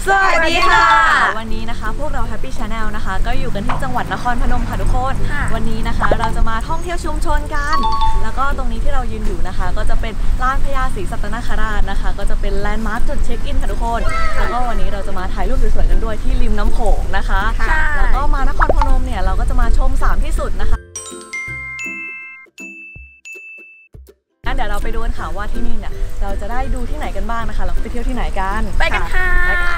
สวัสดีค่ะวันนี้นะคะพวกเรา Happy Channel นะคะก็อยู่กันที่จังหวัดนครพนมค่ะทุกคนวันนี้นะคะเราจะมาท่องเที่ยวชุมชนกันแล้วก็ตรงนี้ที่เรายืนอยู่นะคะก็จะเป็นลานพญาศรีสัตนคราชนะคะก็จะเป็นแลนด์มาร์คจุดเช็คอินค่ะทุกคนแล้วก็วันนี้เราจะมาถ่ายรูปสวยๆกันด้วยที่ริมน้ำโขงนะคะแล้วก็มานครพนมเนี่ยเราก็จะมาชม3ที่สุดนะคะงั้นเดี๋ยวเราไปดูกันค่ะว่าที่นี่เนี่ยเราจะได้ดูที่ไหนกันบ้างนะคะเราไปเที่ยวที่ไหนกันไปกันค่ะ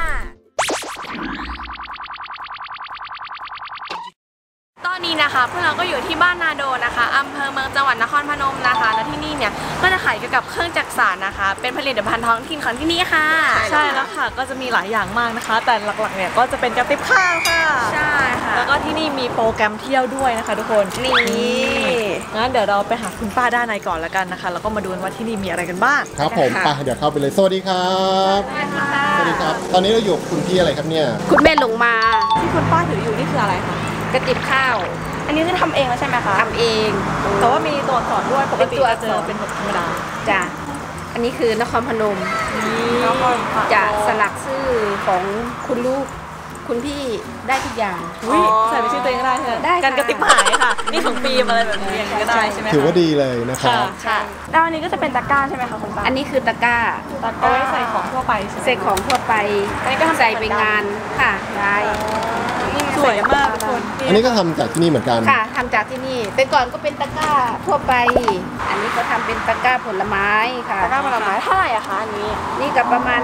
ตอนนี้นะคะพวกเราก็อยู่ที่บ้านนาโดนะคะอำเภอเมืองจังหวัดนครพนมนะคะและที่นี่เนี่ยก็จะขายเกี่ยวกับเครื่องจักสานนะคะเป็นผลิตภัณฑ์ท้องถิ่นของที่นี่ค่ะใช่แล้วค่ะก็จะมีหลายอย่างมากนะคะแต่หลักๆเนี่ยก็จะเป็นกระติบข้าวค่ะใช่ค่ะแล้วก็ที่นี่มีโปรแกรมเที่ยวด้วยนะคะทุกคนนี่งั้นเดี๋ยวเราไปหาคุณป้าด้านในก่อนแล้วกันนะคะแล้วก็มาดูว่าที่นี่มีอะไรกันบ้างครับผมไปเดี๋ยวเข้าไปเลยสวัสดีครับสวัสดีครับตอนนี้เราอยู่คุณพี่อะไรครับเนี่ยคุณแม่ลงมาที่คุณป้าถืออยู่นี่คืออะไรคะกระติบข้าวอันนี้คือทำเองแล้วใช่ไหมคะทำเองแต่ว่ามีตัวอักษรด้วยปกติจะเจอเป็นธรรมดาจ้ะอันนี้คือนครพนมจะสลักชื่อของคุณลูกคุณพี่ได้ทุกอย่างใส่ไปชื่อตัวเองได้ใช่ไหมได้การกระติบหายค่ะนี่ของปีอะไรแบบนี้ก็ได้ใช่ไหมถือว่าดีเลยนะครับค่ะแล้วอันนี้ก็จะเป็นตะกร้าใช่ไหมคะคุณป้าอันนี้คือตะกร้าเอาไว้ใส่ของทั่วไปใส่ของทั่วไปอันนี้ก็ใส่ไปงานค่ะได้สวยมากทุกคนอันนี้ก็ทำจากที่นี่เหมือนกันค่ะทำจากที่นี่แต่ก่อนก็เป็นตะกร้าทั่วไปอันนี้ก็ทำเป็นตะกร้าผลไม้ค่ะตะกร้าผลไม้เท่าไหร่อะคะอันนี้นี่ก็ประมาณ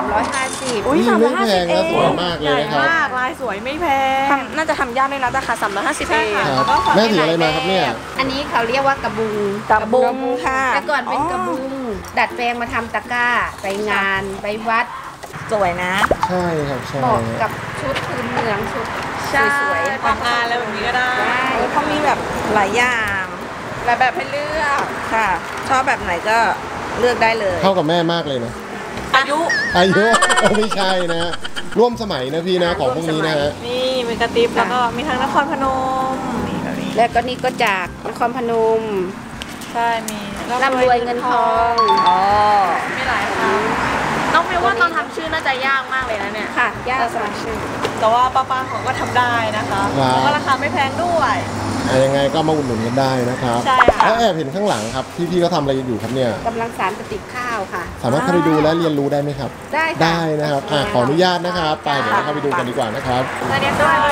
350 อุ้ย350เองนะสวยมากเลยนะครับลายสวยไม่แพงน่าจะทำยากด้วยนะราคา350เองแม่ถืออะไรมาครับเนี่ยอันนี้เขาเรียกว่ากระบุงค่ะแต่ก่อนเป็นกระบุงดัดแปลงมาทำตะกร้าไปงานไปวัดสวยนะใช่ครับใช่เหมาะกับชุดพื้นเมืองชุดสวยๆทำงานอะไรแบบนี้ก็ได้เขามีแบบหลายอย่างหลายแบบให้เลือกค่ะชอบแบบไหนก็เลือกได้เลยเข้ากับแม่มากเลยนะอายุไม่ใช่นะร่วมสมัยนะพี่นะของพวกนี้นะฮะนี่มีกระติบแล้วก็มีทั้งนครพนมนี่แบบนี้แล้วก็นี่ก็จากนครพนมใช่มีร่ำรวยเงินทองไม่หลายครั้งน้องมิวว่าตอนทำชื่อน่าจะยากมากเลยนะเนี่ยค่ะยากสำหรับชื่อแต่ว่าป้าเขาก็ทำได้นะคะแล้วก็ราคาไม่แพงด้วยยังไงก็มาอุดหนุนกันได้นะครับใช่ค่ะแล้วแอบเห็นข้างหลังครับพี่เขาทำอะไรอยู่ครับเนี่ยกำลังสานกระติบข้าวค่ะสามารถเข้าไปดูและเรียนรู้ได้ไหมครับได้นะครับขออนุญาตนะครับไปเดี๋ยวเข้าไปดูกันดีกว่านะครับสวัสดี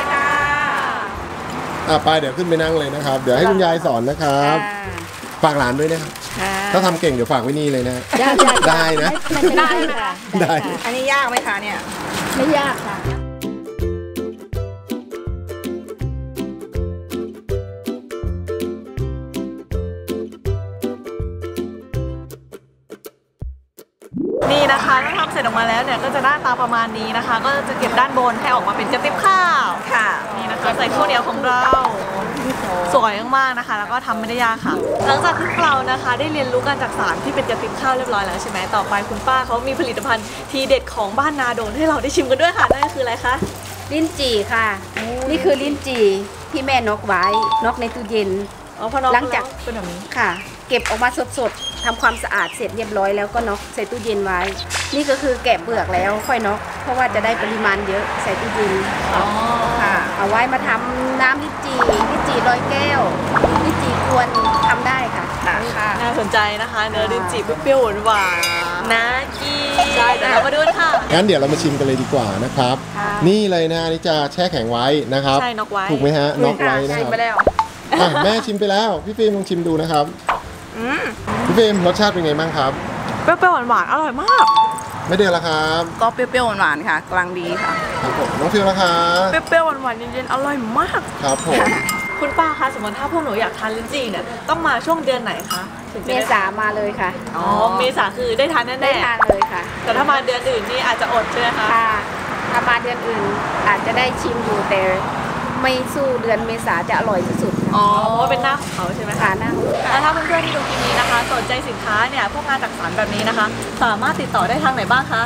ค่ะไปเดี๋ยวขึ้นไปนั่งเลยนะครับเดี๋ยวให้คุณยายสอนนะครับฝากหลานด้วยนะครับถ้าทำเก่งเดี๋ยวฝากไว้นี่เลยนะได้นะได้ค่ะได้อันนี้ยากไหมคะเนี่ยไม่ยากค่ะนี่นะคะถ้าทำเสร็จออกมาแล้วเนี่ยก็จะหน้าตาประมาณนี้นะคะก็จะเก็บด้านบนให้ออกมาเป็นกระติบข้าวค่ะนี่นะคะใส่ข้าวเหนียวของเราสวยมากๆนะคะแล้วก็ทำไม่ได้ยากค่ะหลังจากที่เรานะคะได้เรียนรู้การจักสานที่เป็นกระติบข้าวเรียบร้อยแล้วใช่ไหมต่อไปคุณป้าเขามีผลิตภัณฑ์ทีเด็ดของบ้านนาโดนให้เราได้ชิมกันด้วยค่ะนั่นคืออะไรคะลิ้นจี่ค่ะนี่คือลิ้นจี่ที่แม่นกไว้นกในตู้เย็นหลังจากเป็นแบบนี้ค่ะเก็บออกมาสดๆทำความสะอาดเสร็จเรียบร้อยแล้วก็น็อกใส่ตู้เย็นไว้นี่ก็คือแกะเปลือกแล้วค่อยน็อกเพราะว่าจะได้ปริมาณเยอะใส่ตู้เย็นค่ะเอาไว้มาทำน้ำลิ้นจี่ลอยแก้วลิ้นจี่กวนทำได้ค่ะน่าสนใจนะคะเนื้อลิ้นจี่เปรี้ยวหวานน่ากินใช่เดี๋ยวเรามาดูค่ะงั้นเดี๋ยวเรามาชิมกันเลยดีกว่านะครับนี่เลยนะนี่จะแช่แข็งไว้นะครับใช่น็อกไว้ถูกไหมฮะน็อกไว้นะครับแม่ชิมไปแล้วพี่ฟิล์มลองชิมดูนะครับพี่ฟิล์มรสชาติเป็นไงบ้างครับเปรี้ยวหวานอร่อยมากไม่เดือดละครับก็เปรี้ยวหวานค่ะกำลังดีค่ะครับผมน้องฟิล์มละครับเปรี้ยวหวานเย็นๆอร่อยมากครับผมคุณป้าคะสมมติถ้าพวกหนูอยากทานลิ้นจี่เนี่ยต้องมาช่วงเดือนไหนคะเมษามาเลยค่ะอ๋อเมษาคือได้ทานแน่ๆได้ทานเลยค่ะแต่ถ้ามาเดือนอื่นนี่อาจจะอดใช่ไหมคะค่ะถ้ามาเดือนอื่นอาจจะได้ชิมอยู่แต่ไม่สู้เดือนเมษาจะอร่อยที่สุดอ๋อเพราะว่าเป็นหน้าของเขาใช่ไหมคะหน้าแล้วถ้าเพื่อนๆที่ดูคลิปนี้นะคะสนใจสินค้าเนี่ยพวกงานจักสานแบบนี้นะคะสามารถติดต่อได้ทางไหนบ้างคะ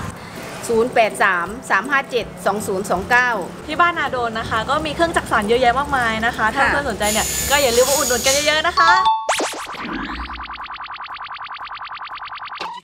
0833572029 ที่บ้านนาโดนนะคะก็มีเครื่องจักสานเยอะแยะมากมายนะคะถ้าเพื่อนสนใจเนี่ยก็อย่าลืมมาอุดหนุนกันเยอะๆนะคะต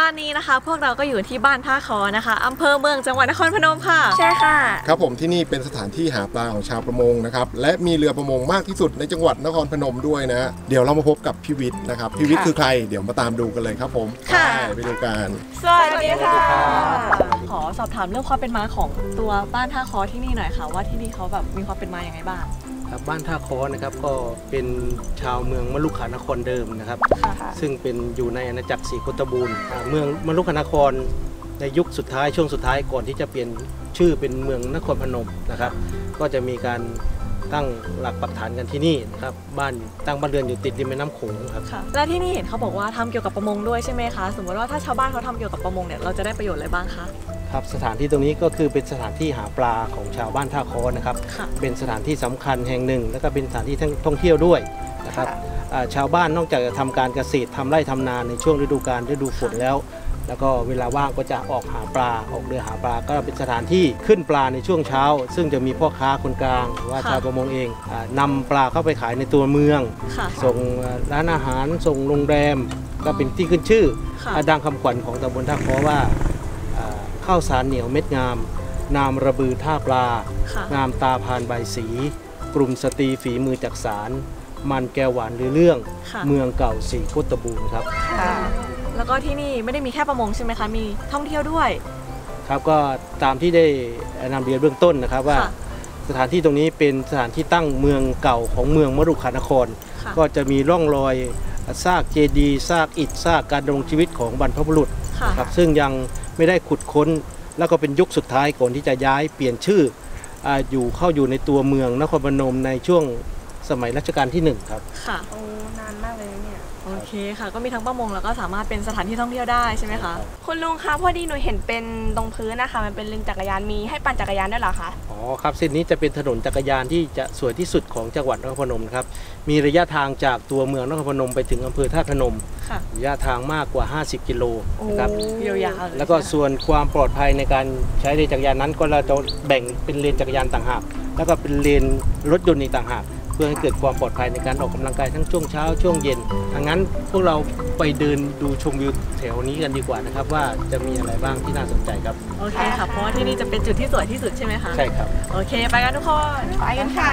อนนี้นะคะพวกเราก็อยู่ที่บ้านท่าคอนะคะอำเภอเมืองจังหวัดนครพนมค่ะใช่ค่ะครับผมที่นี่เป็นสถานที่หาปลาของชาวประมงนะครับและมีเรือประมงมากที่สุดในจังหวัดนครพนมด้วยนะเดี๋ยวเรามาพบกับพี่วิทย์นะครับพี่วิทย์คือใครเดี๋ยวมาตามดูกันเลยครับผมไปดูกันสวัสดีค่ะขอสอบถามเรื่องความเป็นมาของตัวบ้านท่าคอที่นี่หน่อยค่ะว่าที่นี่เขาแบบมีความเป็นมาอย่างไรบ้างครับบ้านท่าคอนะครับก็เป็นชาวเมืองมลุกขานครเดิมนะครับซึ่งเป็นอยู่ในอาณาจักรศรีโคตบูรณ์เมืองมลุกขานครในยุคสุดท้ายช่วงสุดท้ายก่อนที่จะเปลี่ยนชื่อเป็นเมืองนครพนมนะครับก็จะมีการตั้งหลักปักฐานกันที่นี่นะครับบ้านตั้งบ้านเรือนอยู่ติดริมแม่น้ำโขงครับและที่นี่เห็นเขาบอกว่าทำเกี่ยวกับประมงด้วยใช่ไหมคะสมมติว่าถ้าชาวบ้านเขาทำเกี่ยวกับประมงเนี่ยเราจะได้ประโยชน์อะไรบ้างคะครับสถานที่ตรงนี้ก็คือเป็นสถานที่หาปลาของชาวบ้านท่าคอนะครับเป็นสถานที่สำคัญแห่งหนึ่งแล้วก็เป็นสถานที่ท่องเที่ยวด้วยนะครับชาวบ้านนอกจากจะทำการเกษตรทำไร่ทำนาในช่วงฤดูกาลฤดูฝนแล้วก็เวลาว่างก็จะออกหาปลาออกเรือหาปลาก็เป็นสถานที่ขึ้นปลาในช่วงเช้าซึ่งจะมีพ่อค้าคนกลางหรือว่าชาวประมงเองนำปลาเข้าไปขายในตัวเมืองส่งร้านอาหารส่งโรงแรมก็เป็นที่ขึ้นชื่อดังคำขวัญของตำบลท่าคอว่าข้าวสารเหนียวเม็ดงามนามระบือท่าปลางามตาพานใบสีกลุ่มสตรีฝีมือจักสารมันแก้วหวานหรือเรื่องเมืองเก่าศรีโคตบูรณ์ครับแล้วก็ที่นี่ไม่ได้มีแค่ประมงใช่ไหมคะมีท่องเที่ยวด้วยครับก็ตามที่ได้นำเรียนเบื้องต้นนะครับว่าสถานที่ตรงนี้เป็นสถานที่ตั้งเมืองเก่าของเมืองมรุขานครก็จะมีร่องรอยซากเจดีย์ซากอิฐซากการดำรงชีวิตของบรรพบุรุษครับซึ่งยังไม่ได้ขุดค้นแล้วก็เป็นยุคสุดท้ายก่อนที่จะย้ายเปลี่ยนชื่อเข้าอยู่ในตัวเมืองนครพนมในช่วงสมัยรัชกาลที่1ครับค่ะโอ้นานมากเลยเนี่ยโอเคค่ะก็มีทั้งประมงแล้วก็สามารถเป็นสถานที่ท่องเที่ยวได้ใช่ไหมคะคุณลุงคะพอดีหนูเห็นเป็นตรงพื้นนะคะมันเป็นเลนจักรยานมีให้ปั่นจักรยานด้วยเหรอคะอ๋อครับเส้นนี้จะเป็นถนนจักรยานที่จะสวยที่สุดของจังหวัดนครพนมครับมีระยะทางจากตัวเมืองนครพนมไปถึงอำเภอท่าตุพนมระยะทางมากกว่า50 กิโลนะครับยาวๆแล้วก็ส่วนความปลอดภัยในการใช้เลนจักรยานนั้นก็เราจะแบ่งเป็นเลนจักรยานต่างหากแล้วก็เป็นเลนรถยนต์อีกต่างหากเพื่อให้เกิดความปลอดภัยในการออกกำลังกายทั้งช่วงเช้าช่วงเย็นดังนั้นพวกเราไปเดินดูชมวิวแถวนี้กันดีกว่านะครับว่าจะมีอะไรบ้างที่น่าสนใจครับโอเคค่ะเพราะว่าที่นี่จะเป็นจุดที่สวยที่สุดใช่ไหมคะใช่ครับโอเคไปกันทุกคนไปกันค่ะ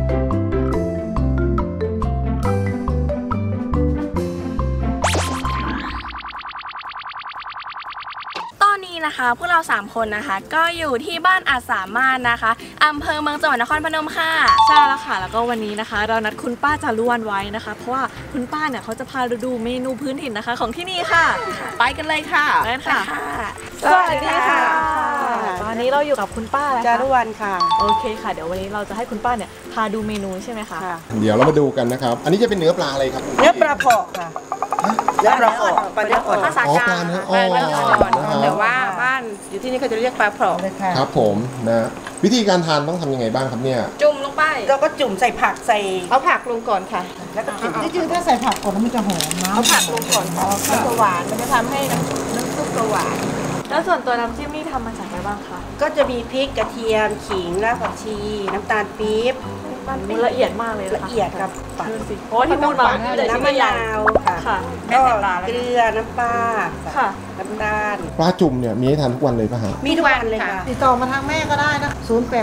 นะคะพวกเรา3คนนะคะก็อยู่ที่บ้านอาจสามารถนะคะอำเภอเมืองจังหวัดนครพนมค่ะใช่แล้วค่ะแล้วก็วันนี้นะคะเรานัดคุณป้าจารุวรรณไว้นะคะเพราะว่าคุณป้าเนี่ยเขาจะพาเราดูเมนูพื้นถิ่นนะคะของที่นี่ค่ะไปกันเลยค่ะไปค่ะสวัสดีค่ะตอนนี้เราอยู่กับคุณป้าแล้วจารุวรรณค่ะโอเคค่ะเดี๋ยววันนี้เราจะให้คุณป้าเนี่ยพาดูเมนูใช่ไหมคะเดี๋ยวเรามาดูกันนะครับอันนี้จะเป็นเนื้อปลาอะไรครับเนื้อปลาเผาะค่ะเนื้อปลาเผาะปลาเนื้ออ่อนภาษากลางแต่ว่าบ้านอยู่ที่นี่เขาจะเรียกปลาเผาะครับผมนะวิธีการทานต้องทำยังไงบ้างครับเนี่ยจุ่มลงไปเราก็จุ่มใส่ผักใส่เอาผักลงก่อนค่ะแล้วก็จุ่มจริงๆถ้าใส่ผักก่อนมันจะหอมนะเอาผักลงก่อนมันจะหวานมันจะทำให้น้ำซุปหวานแล้วส่วนตัวน้ำจิ้มนี่ทำมาจากอะไรบ้างคะก็จะมีพริกกระเทียมขิงรากผักชีน้ำตาลปี๊บมันละเอียดมากเลยละเอียดครับเพราะที่พูดมาน้ำมะนาวค่ะก็เกลือน้ำปลาค่ะน้ำตาลปลาจุ่มเนี่ยมีให้ทานทุกวันเลยป่ะฮะมีทุกวันเลยค่ะติดต่อมาทางแม่ก็ได้นะ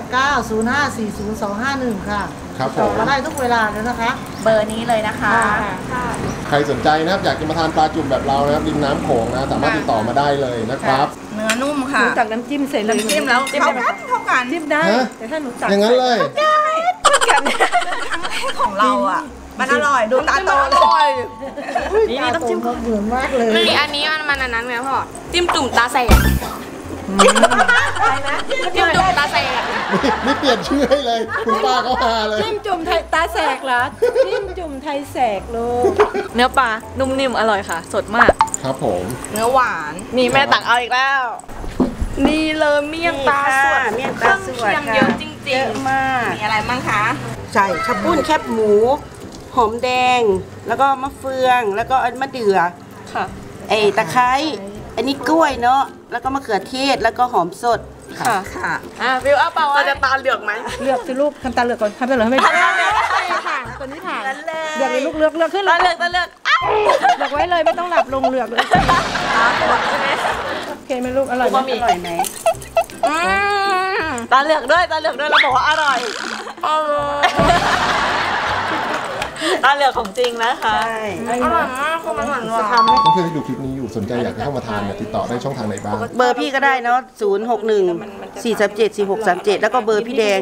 0890540251ค่ะครับต่อมาได้ทุกเวลาเลยนะคะเบอร์นี้เลยนะคะใครสนใจนะครับอยากจะมาทานปลาจุ่มแบบเรานะครับริมน้ำโขงนะสามารถติดต่อมาได้เลยนะครับเนื้อนุ่มค่ะตักน้ำจิ้มเสร็จเลยน้ำจิ้มแล้วเข้ากันจิ้มได้แต่ถ้าหนูตักอย่างนั้นเลยได้แบบนี้ครั้งแรกของเราอ่ะมันอร่อยดูตาโตเลยนี่ต้องจิ้มเหมือนมากเลยนี่อันนี้มันอันนั้นไงพ่อจิ้มจุ่มตาแสกอะไรนะจิ้มจุ่มตาแสกนี่เปลี่ยนชื่อให้เลยคุณป้าเขาฮาเลยจิ้มจุ่มไทยตาแสกเหรอจิ้มจุ่มไทยแสกลูกเนื้อปลานุ่มนิ่มอร่อยค่ะสดมากครับผมเนื้อหวานนี่แม่ตักเอาอีกแล้วนี่เลยเมี่ยงปลาสดเมี่ยงปลาสดเยอะจริงๆเยอะมากมีอะไรบ้างคะใส่ข้าวปุ้นแคบหมูหอมแดงแล้วก็มะเฟืองแล้วก็มะเดื่อค่ะตะไคร้อันนี้กล้วยเนาะแล้วก็มะเขือเทศแล้วก็หอมสดค่ะวิวเอาเปล่าเราจะตาเหลือกไหมเลือกสิลูกทำตาเหลือกก่อนทำตาเหลือกให้ไม่ได้ผ่านตัวนี้ผ่านเลือกเลยลูกเลือกขึ้นตาเหลือกเลือกไว้เลยไม่ต้องหลับลงเลือกเลยหมดใช่ไหมโอเคไหมลูกอร่อยไหมอร่อยไหมตาเหลือกด้วยเราบอกว่าอร่อยตาเหลือกของจริงนะคะอร่อยมากมันหวานเพื่อนๆที่ดูคลิปนี้อยู่สนใจอยากจะเข้ามาทานเนี่ยติดต่อได้ช่องทางไหนบ้างเบอร์พี่ก็ได้เนาะ061-437-4637 แล้วก็เบอร์พี่แดง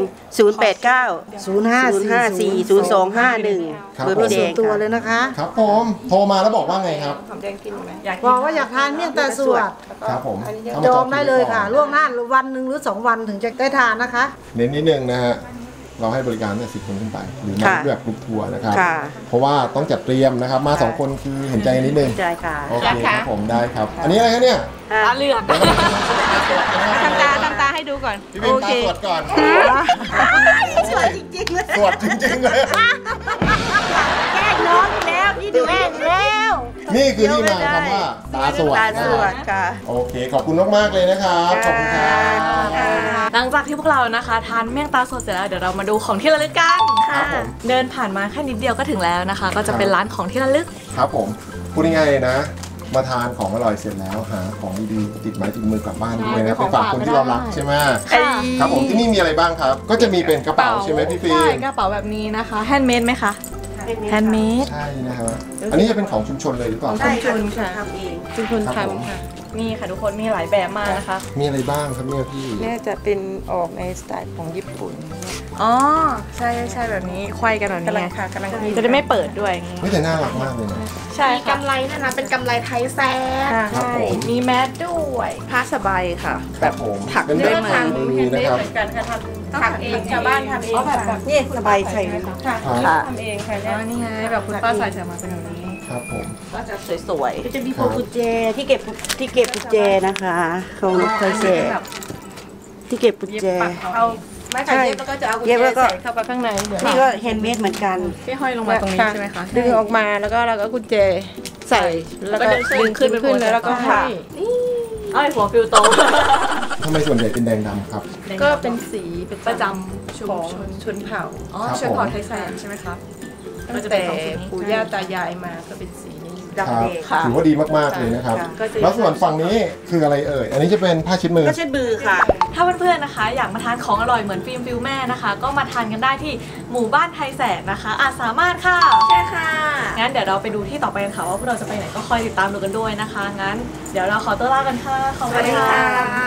089-054-0251 เบอร์พี่แดงตัวเลยนะคะครับผมโทรมาแล้วบอกว่าไงครับบอกว่าอยากทานเมี่ยงตาสวดครับผมจองได้เลยค่ะล่วงหน้าวันหนึ่งหรือ2 วันถึงจะได้ทานนะคะเน้นนิดนึงนะฮะเราให้บริการตั้งแต่10 คนขึ้นไปหรือมาค่ะแบบกรุ๊ปทัวร์นะครับค่ะเพราะว่าต้องจัดเตรียมนะครับมา2 คนคือเห็นใจนิดนึงใช่ค่ะโอเคครับผมได้ครับ อันนี้อะไรครับเนี่ยตาเหลือกทำตาให้ดูก่อนพี่วินตาสวดก่อนสวดจริงๆเลยสวดจริงๆเลยแกล้งน้องแล้วนี่ดูแม่แล้วนี่คือที่มาคำว่าตาสวดตาสวดค่ะโอเคขอบคุณมากๆเลยนะครับขอบคุณครับหลังจากที่พวกเรานะคะทานเมี่ยงตาสดเสร็จแล้วเดี๋ยวเรามาดูของที่ระลึกกันครับผมเดินผ่านมาแค่นิดเดียวก็ถึงแล้วนะคะ ก็จะเป็นร้านของที่ระลึกครับผมพูดง่ายๆเลยนะ มาทานของอร่อยเสร็จแล้วหาของดีๆติดไม้ติดมือกลับบ้านด้วยนะไปฝากคนที่เรารักใช่ไหมครับผมที่นี่มีอะไรบ้างครับ ก็จะมีเป็นกระเป๋าใช่ไหมพี่ฟิล์ใช่มกระเป๋าแบบนี้นะคะแฮนด์เมดไหมคะแฮนด์เมดใช่นะครับอันนี้จะเป็นของชุมชนเลยหรือเปล่าชุมชนค่ะทำเองเป็นคนครับผมทำค่ะนี่ค่ะทุกคนมีหลายแบบมากนะคะมีอะไรบ้างครับเนี่ยพี่เนี่ยจะเป็นออกในสไตล์ของญี่ปุ่นอ๋อใช่ใช่แบบนี้ไขว้กันแบบกำลันี้งค่ะกำลังจะได้ไม่เปิดด้วยอย่างงี้ไม่แต่น่ารักมากเลยนะใช่ค่ะกำไรนะคะเป็นกำไรไทยแซ่ครับผมมีแมสด้วยผ้าสบายค่ะครับผมถักเป็นด้วยแบบมือมือนะครับทำเองชาวบ้านทำเองค่ะนี่สบายใส่ค่ะครับทำเองค่ะอ๋อนี่ไงแบบคุณป้าใส่เสื้อมาเป็นแบบนี้ครับผมก็จะสวยๆก็จะมีพวงกุญแจที่เก็บกุญแจนะคะของนกไทยแสกที่เก็บกุญแจเอาไม้ไผ่เย็บแล้วก็จะเอากุญเย็บแจแล้วก็ใส่เข้าไปข้างในเดี๋ยวนี่ก็แฮนด์เมดเหมือนกันที่ห้อยลงมาตรงนี้ใช่ไหมคะดึงออกมาแล้วก็เราก็กุญแจใส่แล้วก็ดึงขึ้นแล้วก็ห้อยเอ้ยหัวฟิวโตทำไมส่วนใหญ่เป็นแดงดำครับก็เป็นสีประจำชุมของชนชนเผ่าอ๋อครับชนเผ่าไทยแสนใช่ไหมคะตั้งแต่ปู่ย่าตายายมาก็เป็นสีนี้ครับค่ะถือว่าดีมากๆเลยนะครับก็จะแล้วส่วนฝั่งนี้คืออะไรเอ่ย อันนี้จะเป็นผ้าเช็ดมือก็เช็ดมือค่ะถ้าเพื่อนๆนะคะ อยากมาทานของอร่อยเหมือนฟิลแม่นะคะ ก็มาทานกันได้ที่หมู่บ้านไทยแสนนะคะอาจสามารถค่ะใช่ค่ะงั้นเดี๋ยวเราไปดูที่ต่อไปกันค่ะว่าพวกเราจะไปไหนก็คอยติดตามดูกันด้วยนะคะ งั้นเดี๋ยวเราขอตัวลากันค่ะ ขอบคุณค่ะ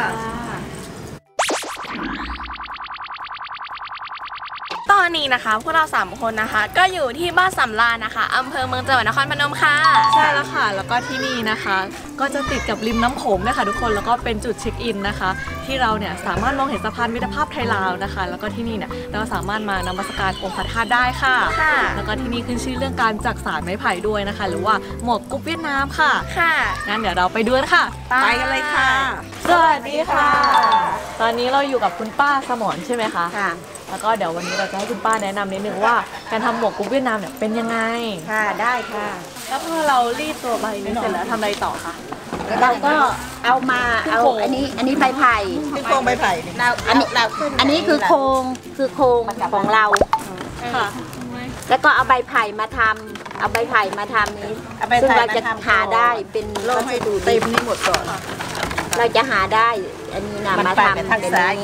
ตอนนี้นะคะพวกเรา3คนนะคะ ก็อยู่ที่บ้านสำราญนะคะอำเภอเมืองจังหวัดนครพนมค่ะใช่แล้วค่ะ แล้วก็ที่นี่นะคะ ก็จะติดกับริมน้ำโขงนะคะทุกคนแล้วก็เป็นจุดเช็คอินนะคะ ที่เราเนี่ยสามารถมองเห็นสะพานมิตรภาพไทยลาวนะคะ แล้วก็ที่นี่เนี่ยเราสามารถมานมัสการองค์พระธาตุได้ค่ะ แล้วก็ที่นี่ขึ้นชื่อเรื่องการจักสานไม้ไผ่ด้วยนะคะ หรือว่าหมวกกุ๊บเวียดนามค่ะงั้นเดี๋ยวเราไปดูกันค่ะไปกันเลยค่ะสวัสดีค่ะ ตอนนี้เราอยู่กับคุณป้าสมรใช่ไหมคะค่ะแล้วก็เดี๋ยววันนี้เราจะให้คุณป้าแนะนำนิดนึงว่าการทำหมวกกุ๊บเวียดนามเนี่ยเป็นยังไงค่ะ ได้ค่ะแล้วพอเรารีดตัวใบนี้เสร็จแล้วทำอะไรต่อคะเราก็เอาอันนี้ใบไผ่ที่โครงใบไผ่อันนี้คือโครงของเราค่ะแล้วก็เอาใบไผ่มาทำเอาใบไผ่มาทำนี้ซึ่งเราจะหาได้เป็นลองให้ดูเต็มนี่หมดก่อนเราจะหาได้อันนี้นะมาทำเป็นนี้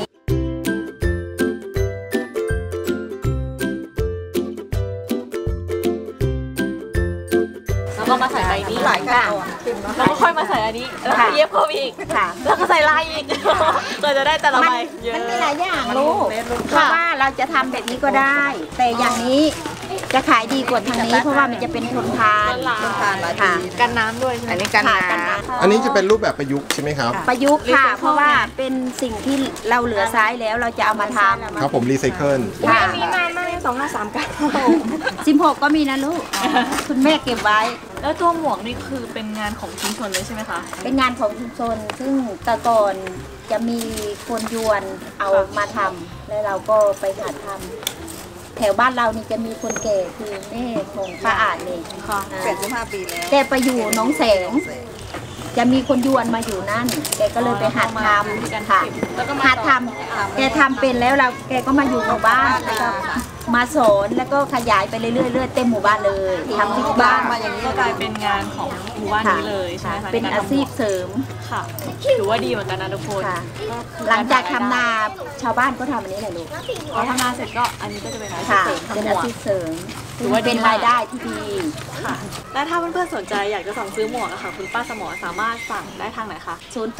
แล้วก็มาใส่ใบนี้หลายค่ะแล้วก็ค่อยมาใส่อันนี้แล้วก็เย็บเพิ่มอีกค่ะแล้วก็ใส่ลายอีกเราจะได้แต่ละใบเยอะมันมีหลายอย่างลูกเพราะว่าเราจะทำแบบนี้ก็ได้ แต่อย่างนี้จะขายดีกว่าทางนี้ เพราะว่ามันจะเป็นทนทานค่ะกันน้ำด้วยใช่ไหมอันนี้กันค่ะน้อันนี้จะเป็นรูปแบบประยุกต์ใช่ไหมครับประยุกต์ค่ะ เพราะว่าเป็นสิ่งที่เราเหลือใช้แล้วเราจะเอามาทำครับผมรีไซเคิลค่ะมีนานมาก 16ก็มีนะลูก คุณแม่เก็บไว้แล้วตัวหมวกนี่คือเป็นงานของชุมชนเลยใช่ไหมคะเป็นงานของชุมชน ซึ่งแต่ก่อนจะมีคนยวนเอามาทำแล้วเราก็ไปหาทำแถวบ้านเรานี่จะมีคนแก่คือแม่ของป้าอาจนี่ค่ะ 85 ปีแล้วแกไปอยู่หน้องแสง จะมีคนยวนมาอยู่นั่น แกก็เลยไปหัดทำค่ะหัดทำแกทำเป็นแล้วแกก็มาอยู่หมู่บ้านแล้วก็มาสอนแล้วก็ขยายไปเรื่อยๆเต็มหมู่บ้านเลยทำที่บ้านมาอย่างนี้ก็กลายเป็นงานของหมู่บ้านนี้เลยใช่ไหมคะเป็นอาชีพเสริมค่ะถือว่าดีเหมือนกันนะทุกคนค่ะหลังจากทำนาชาวบ้านก็ทำอันนี้แหละลูกพอทำนาเสร็จก็อันนี้ก็จะเป็นอาชีพค่ะเสริมเป็นทำหมอาวกชีพเสริมถือว่าดีเป็นรายได้ที่ดีค่ะ และถ้าเพื่อนๆสนใจอยากจะสั่งซื้อหมวกอะค่ะคุณป้าสมรสามารถสั่งได้ทางไหนคะ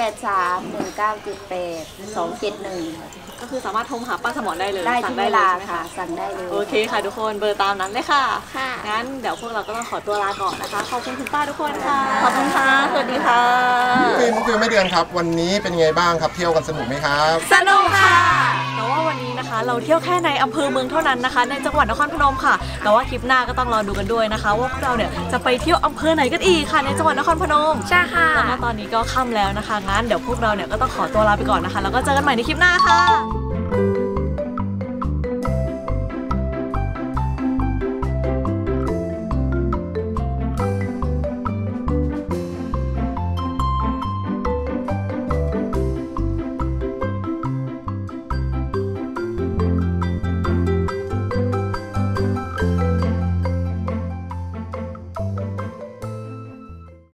0831978271 ก็คือสามารถโทรหาป้าสมรได้เลยได้สั่ทุงกได้เวเลลายใช่ไหมค่ะคะสั่งได้เลยโอเคค่ะทุกคนเบอร์ตามนั้นเลยค่ะค่ะงั้นเดี๋ยวพวกเราก็ต้องขอตัวลาก่อนนะคะขอบคุณคุณป้าทุกคนค่ะขอบคุณค่ะสวัสดีค่ะคือไม่เดือนครับวันนี้เป็นไงบ้างครับเที่ยวกันสนุกไหมครับสนุกค่ะแต่ว่าวันนี้นะคะเราเที่ยวแค่ในอำเภอเมืองเท่านั้นนะคะในจังหวัดนครพนมค่ะแต่ว่าคลิปหน้าก็ต้องรอดูกันด้วยนะคะว่าพวกเราเนี่ยจะไปเที่ยวอำเภอไหนกันอีกค่ะในจังหวัดนครพนมใช่ค่ะแล้วก็ตอนนี้ก็ค่ำแล้วนะคะงั้นเดี๋ยวพวกเราเนี่ยก็ต้องขอตัวลาไปก่อนนะคะแล้วก็เจอกันใหม่ในคลิปหน้าค่ะ